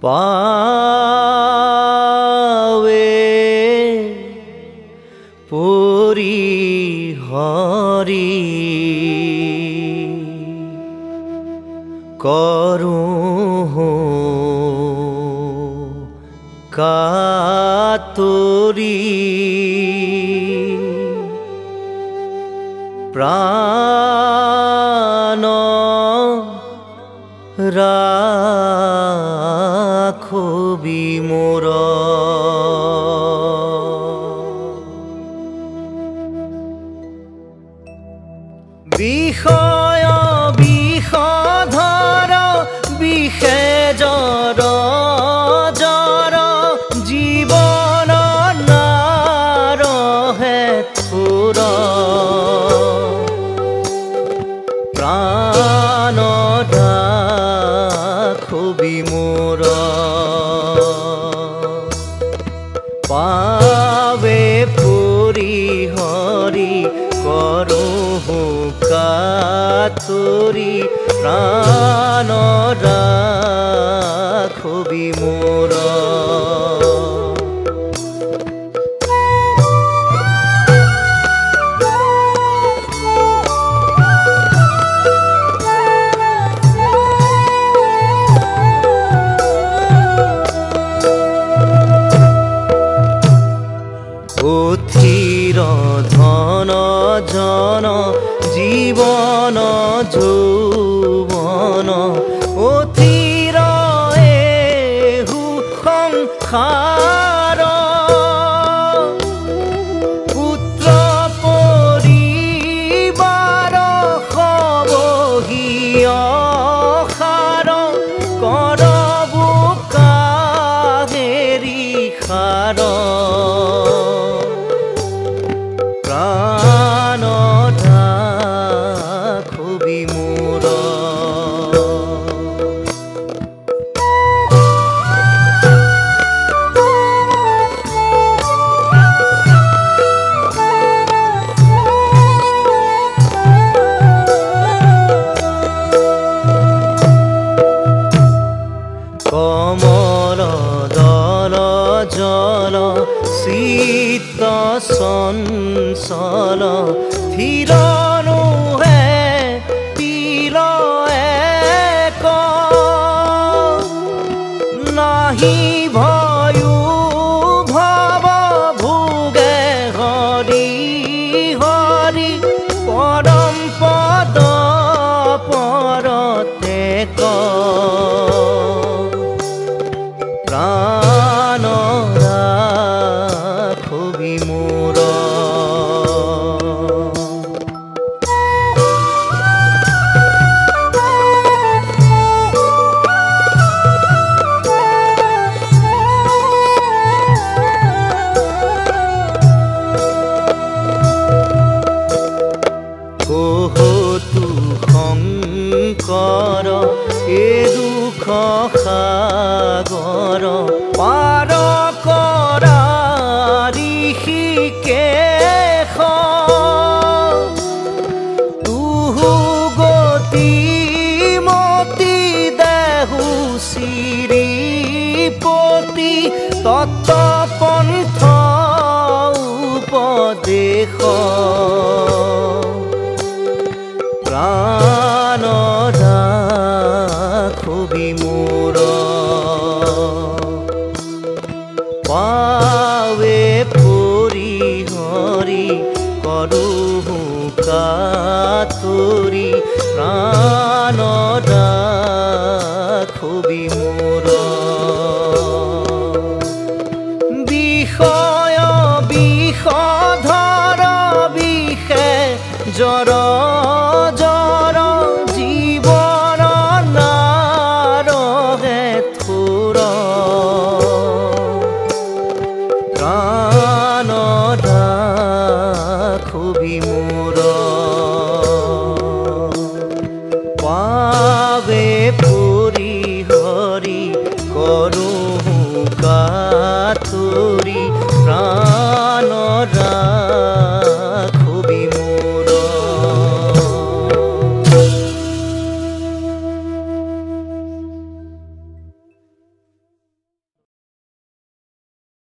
पावे परि हरि करूँ कातुरी प्राण राखबि मोर বিষয় বিষধর বিষে জর জর জীবন নারহে থুর প্রাণ রাখবি মোর পাবে পরি হরি করুঁ কাতুরি প্রাণ রাখবি মোর অথির ধন জন জীবন যৌবন অথির এহু সংসার পুত্র পৰিবাৰ সবহি অসাৰ কৰবো কাহেৰি সাৰ प्राण राखबि मोर कमल दल जल शीत चंचल थिर नुहे तिल एक नाहि भयु भव भोगे हरि हरि परम पद परते प्राण राखबि मोर কহতু শংকৰ এ দুখ সাগৰ পাৰ কৰা ঋষিকেশ তুহু গতি মতি দেহু শ্ৰীপতি তত্ত পন্থ উপদেশ प्राण राखबि मोर पावे परि हरि करहुँ कातुरी प्राण राखबि मोर বিষয় বিষধর বিষে জর জর জীবন নারহে থুর প্রাণ